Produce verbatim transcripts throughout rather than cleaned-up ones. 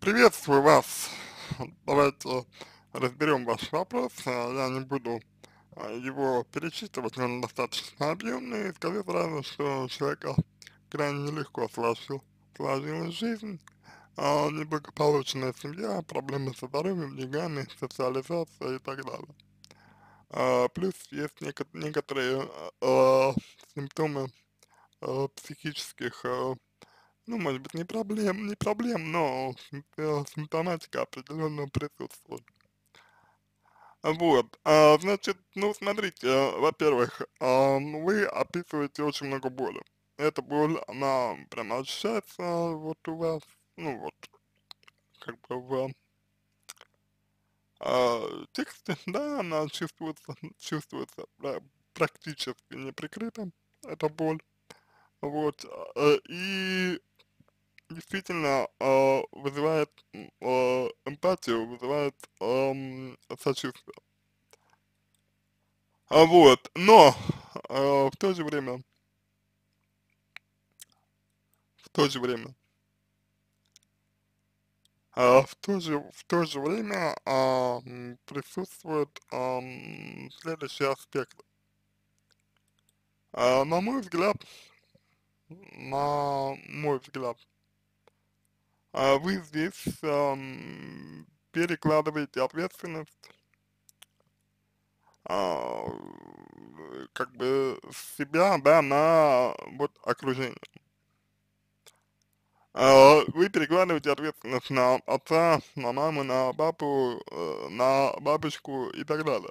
Приветствую вас. Давайте разберем ваш вопрос. А, Я не буду а, его перечитывать, он достаточно объемный. Скажу сразу, что у человека крайне нелегко сложил, сложилась жизнь. А, Неблагополучная семья, проблемы со здоровьем, деньгами, социализация и так далее. А, Плюс есть неко- некоторые а, симптомы а, психических, а, ну, может быть, не проблем, не проблем, но сим- э, симптоматика определенно присутствует. Вот, а, значит, ну, смотрите, э, во-первых, а, ну, вы описываете очень много боли. Эта боль, она прям ощущается вот у вас, ну, вот, как бы в а, тексте, да, она чувствуется, чувствуется да, практически неприкрыто, эта боль. Вот, а, и действительно, а, вызывает, м, а, эмпатию, вызывает, ам, сочувствие. А, вот, но, а, в то же время, в то же время, а, в то же, в то же время, а, м, присутствует, ам, следующий аспект. А, на мой взгляд, на мой взгляд, а, вы здесь, ам, перекладываете ответственность, а, как бы с себя, да, на вот окружение. А, вы перекладываете ответственность на отца, на маму, на папу, э, на бабушку и так далее.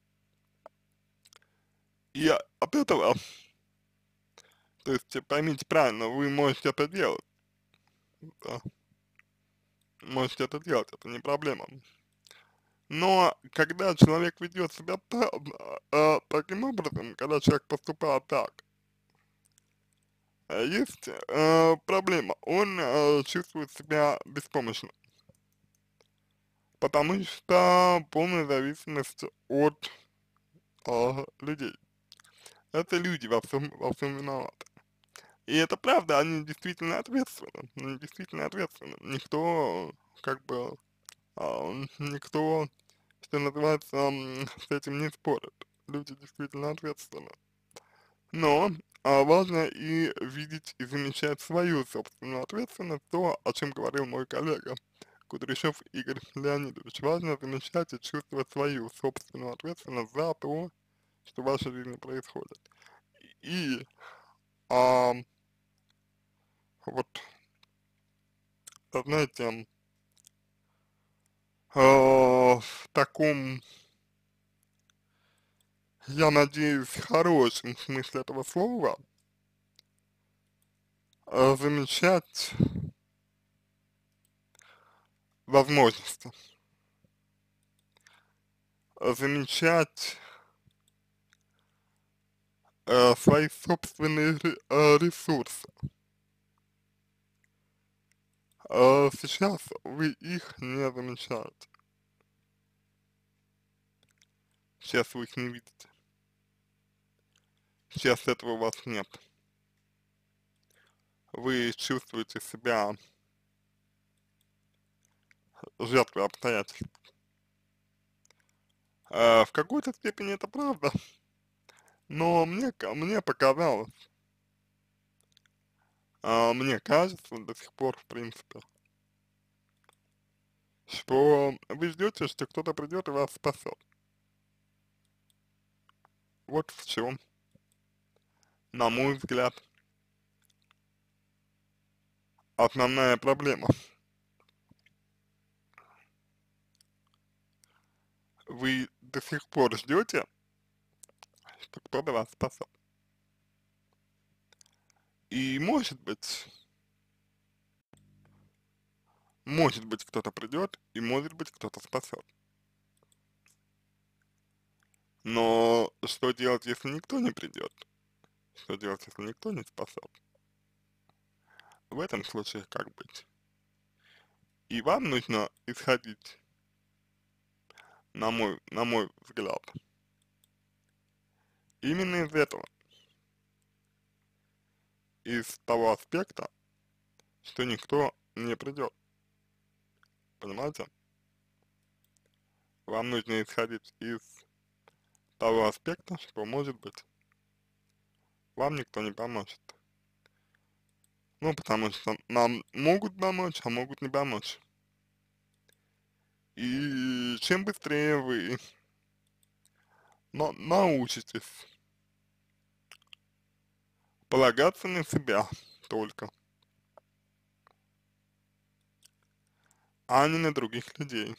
И о- от этого, то есть э, поймите правильно, вы можете это делать, да, можете это делать, это не проблема. Но когда человек ведет себя та- а, таким образом, когда человек поступает так, э, есть э, проблема, он э, чувствует себя беспомощным, потому что полная зависимость от а, людей. Это люди во всем, во всем виноваты. И это правда, они действительно ответственны, они действительно ответственны. Никто, как бы, а, никто, что называется, м, с этим не спорит. Люди действительно ответственны. Но а, важно и видеть и замечать свою собственную ответственность, то, о чем говорил мой коллега Кудряшов Игорь Леонидович. Важно замечать и чувствовать свою собственную ответственность за то, что в вашей жизни происходит. И а, вот, знаете, а, в таком, я надеюсь, хорошем смысле этого слова, а, замечать возможности, а, замечать а, свои собственные ре- а, ресурсы. А сейчас вы их не замечаете, сейчас вы их не видите, сейчас этого у вас нет. Вы чувствуете себя жертвой обстоятельств. А, в какой-то степени это правда, но мне, ка- мне показалось, а, мне кажется до сих пор, в принципе, что вы ждете, что кто-то придет и вас спасет. Вот в чем, на мой взгляд, основная проблема. Вы до сих пор ждете, что кто-то вас спасет. И может быть, может быть кто-то придет, и может быть кто-то спасет. Но что делать, если никто не придет? Что делать, если никто не спасет? В этом случае как быть? И вам нужно исходить, на мой, на мой взгляд, именно из этого, из того аспекта, что никто не придет. понимаете? Вам нужно исходить из того аспекта, что, может быть, вам никто не поможет. Ну, потому что нам могут помочь, а могут не помочь. И чем быстрее вы на научитесь полагаться на себя только, а не на других людей,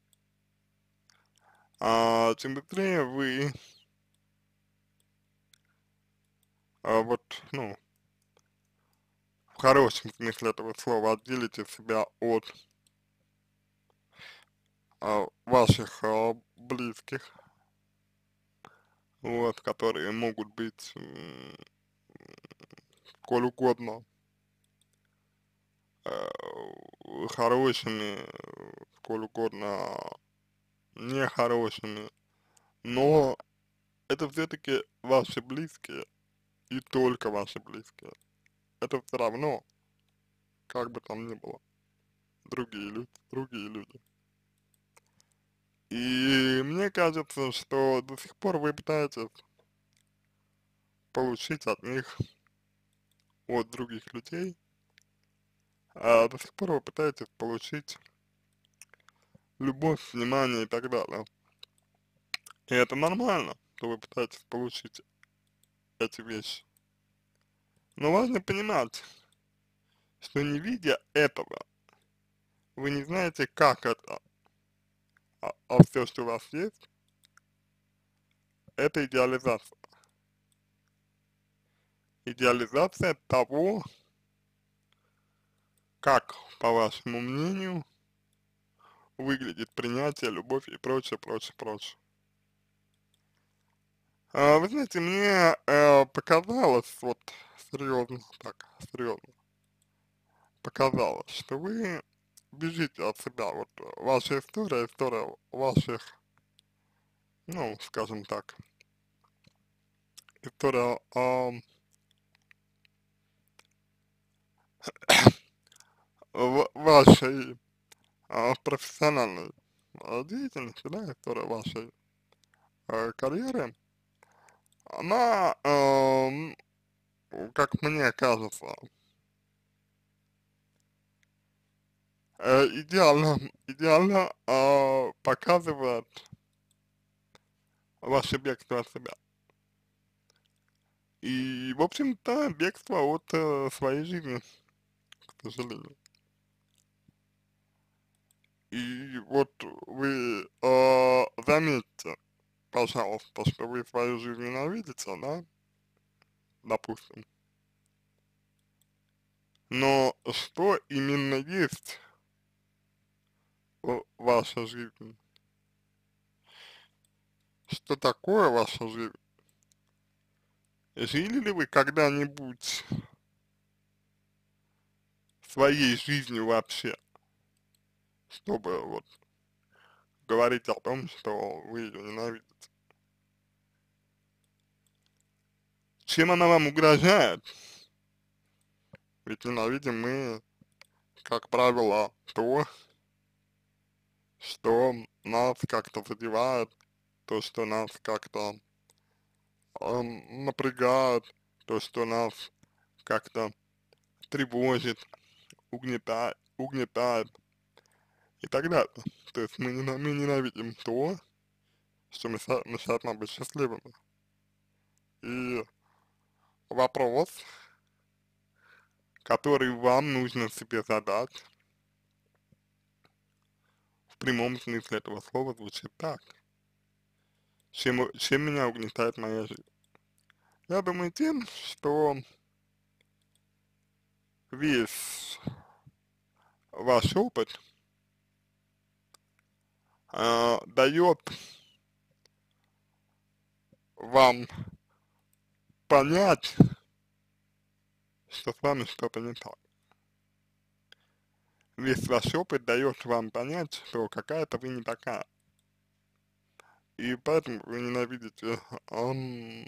а чем быстрее вы, а, вот, ну, в хорошем смысле этого слова, отделите себя от а, ваших а, близких, вот, которые могут быть м, сколь угодно э, хорошими, сколь угодно нехорошими, но это все-таки ваши близкие и только ваши близкие. Это все равно, как бы там ни было, другие люди, другие люди. И мне кажется, что до сих пор вы пытаетесь получить от них, от других людей, а до сих пор вы пытаетесь получить любовь, внимание и так далее. И это нормально, что вы пытаетесь получить эти вещи. Но важно понимать, что не видя этого, вы не знаете, как это, а, а все, что у вас есть, это идеализация. Идеализация того, как, по вашему мнению, выглядит принятие, любовь и прочее, прочее, прочее. А, вы знаете, мне э, показалось, вот серьезно, так, серьезно, показалось, что вы бежите от себя. Вот ваша история, история ваших, ну, скажем так, история ам, в вашей а, профессиональной а, деятельности, да, история вашей а, карьеры, она, ам, как мне кажется, э, идеально, идеально а, показывает ваше бегство от себя. И, в общем-то, бегство от э, своей жизни, к сожалению. И вот вы э, заметьте, пожалуйста, что вы свою жизнь ненавидите, да, допустим. Но что именно есть в- ваша жизнь? Что такое ваша жизнь? Жили ли вы когда-нибудь своей жизнью вообще, чтобы вот говорить о том, что вы ее ненавидите? Чем она вам угрожает? Ведь ненавидим мы, как правило, то, что нас как-то задевает, то, что нас как-то эм, напрягает, то, что нас как-то тревожит, угнетает, угнетает и так далее. То есть мы, нена- мы ненавидим то, что мешает, мешает нам быть счастливыми. И вопрос, который вам нужно себе задать, в прямом смысле этого слова звучит так. Чем, у- чем меня угнетает моя жизнь? Я думаю тем, что весь ваш опыт э, дает вам понять, что с вами что-то не так. Весь ваш опыт дает вам понять, что какая-то вы не такая. И поэтому вы ненавидите ам,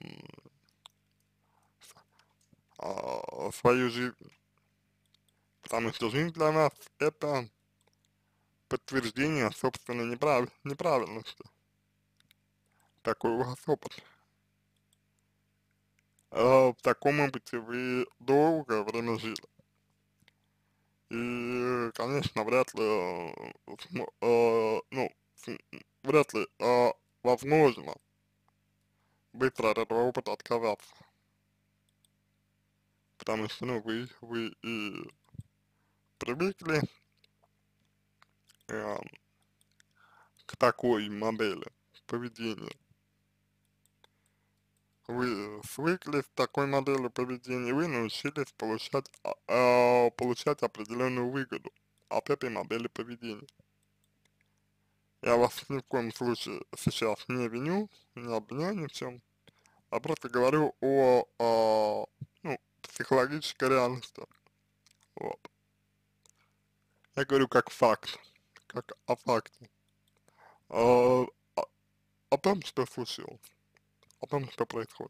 а, свою жизнь. Потому что жизнь для нас это подтверждение собственной неправ неправильности. Такой у вас опыт. А, в таком опыте вы долгое время жили. И, конечно, вряд ли, э, смо э, ну, см вряд ли, а, возможно быстро от этого опыта отказаться. Потому что, ну, вы вы и привыкли, э, к такой модели поведения. Вы свыклись с такой моделью поведения, вы научились получать, а, а, получать определенную выгоду от этой модели поведения. Я вас ни в коем случае сейчас не виню, не обвиняю ни в чем, а просто говорю о, о ну, психологической реальности. Вот. Я говорю как факт, как о факте, о, о, о том, что случилось, о том, что происходит.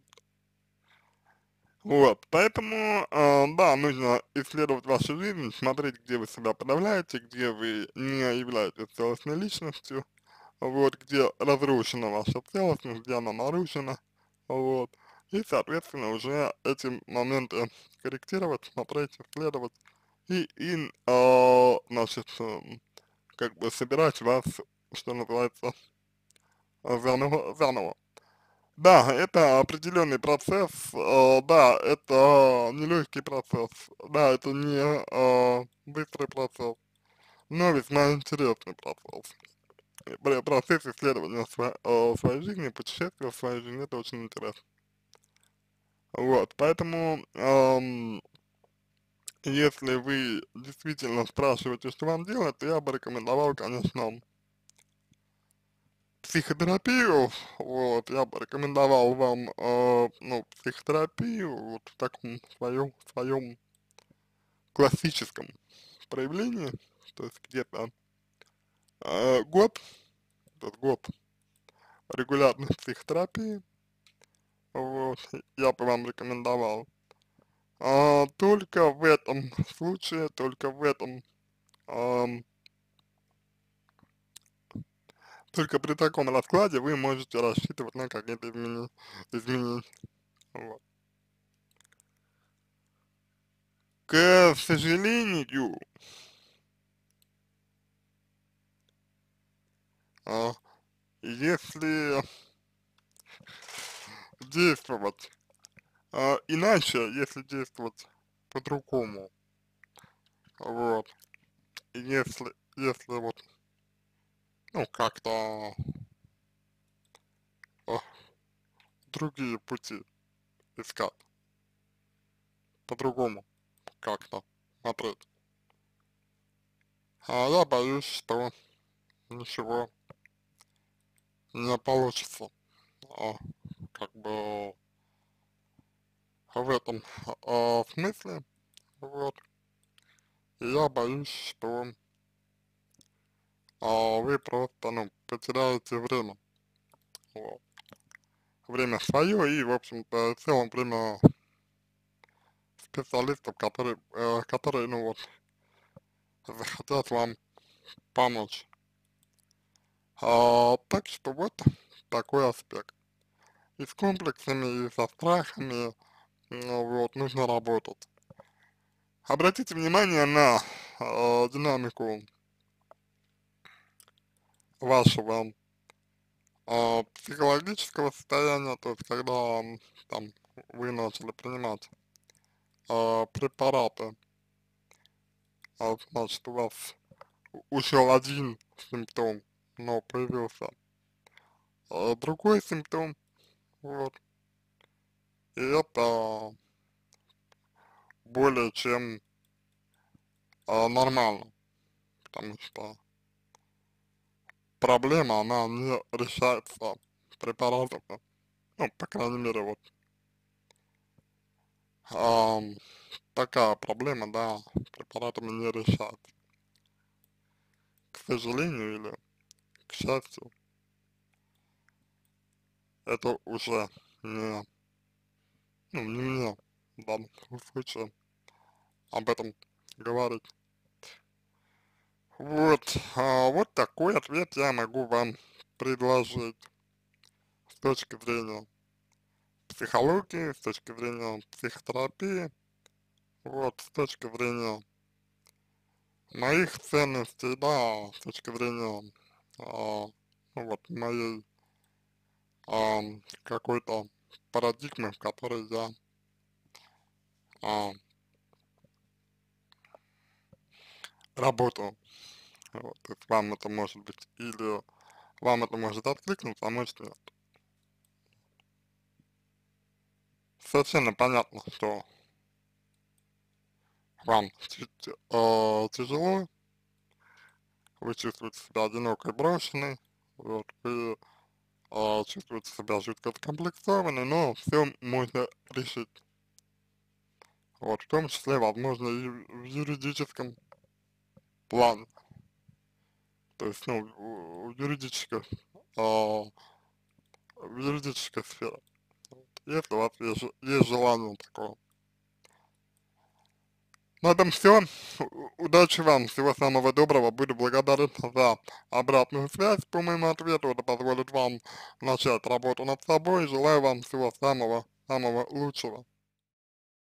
Вот, поэтому, э, да, нужно исследовать вашу жизнь, смотреть, где вы себя подавляете, где вы не являетесь целостной личностью, вот, где разрушена ваша целостность, где она нарушена, вот, и, соответственно, уже эти моменты корректировать, смотреть, исследовать, и, и э, значит, э, как бы собирать вас, что называется, заново, заново. Да, это определенный процесс, э, да, это нелегкий процесс, да, это не э, быстрый процесс, но весьма интересный процесс. И пр- Процесс исследования сво- э, своей жизни, путешествия в своей жизни, это очень интересно. Вот, поэтому, эм, если вы действительно спрашиваете, что вам делать, то я бы рекомендовал, конечно, психотерапию, вот, я бы рекомендовал вам, э, ну, психотерапию, вот, в таком своем, своем классическом проявлении, то есть где-то э, год, этот год регулярной психотерапии, вот, я бы вам рекомендовал. А, только в этом случае, только в этом, ам, только при таком раскладе вы можете рассчитывать на какие-то измени- изменения, вот. К сожалению, а, если действовать а, иначе, если действовать по-другому, вот, если, если вот, ну, как-то а, другие пути искать, по-другому как-то смотреть. А я боюсь, что ничего не получится, а, как бы в этом а, смысле, вот, и я боюсь, что а, вы просто, ну, потеряете время, вот, время свое и, в общем-то, в целом время специалистов, которые, э, которые, ну вот, захотят вам помочь. А, так что вот такой аспект. И с комплексами, и со страхами, ну, вот, нужно работать. Обратите внимание на э, динамику вашего э, психологического состояния, то есть когда м, там вы начали принимать э, препараты, а, значит, у вас ушел один симптом, но появился э, другой симптом, вот, и это более чем э, нормально, потому что проблема, она не решается препаратами, ну, по крайней мере, вот, ам, такая проблема, да, препаратами не решается, к сожалению или к счастью, это уже не, ну, не мне в данном случае об этом говорить, Вот, а, вот такой ответ я могу вам предложить с точки зрения психологии, с точки зрения психотерапии, вот, с точки зрения моих ценностей, да, с точки зрения, а, ну вот, моей а, какой-то парадигмы, в которой я а, работаю. Вот, то есть вам это может быть или вам это может откликнуться, а может нет. Совершенно понятно, что вам чуть, э, тяжело, вы чувствуете себя одинокой, брошенной, вот, вы э, чувствуете себя жутко закомплексованной, но все можно решить. Вот, в том числе, возможно, и в юридическом плане. То есть, ну, в в юридической, а, в юридической сфере. Вот, если у вас есть, же- есть желание такого. На этом все. Удачи вам, всего самого доброго. Буду благодарен за обратную связь по моему ответу. Это позволит вам начать работу над собой. Желаю вам всего самого, самого лучшего.